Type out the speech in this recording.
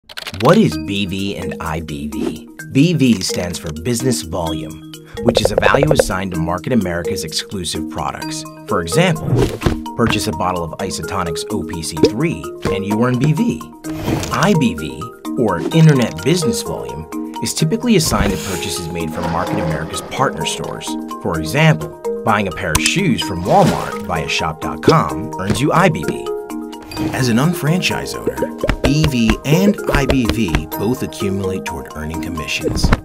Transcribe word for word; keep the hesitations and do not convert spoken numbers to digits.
What is B V and I B V? B V stands for Business Volume, which is a value assigned to Market America's exclusive products. For example, purchase a bottle of Isotonics O P C three and you earn B V. I B V, or Internet Business Volume, is typically assigned to purchases made from Market America's partner stores. For example, buying a pair of shoes from Walmart via shop dot com earns you I B V. As an unfranchised owner, B V and I B V both accumulate toward earning commissions.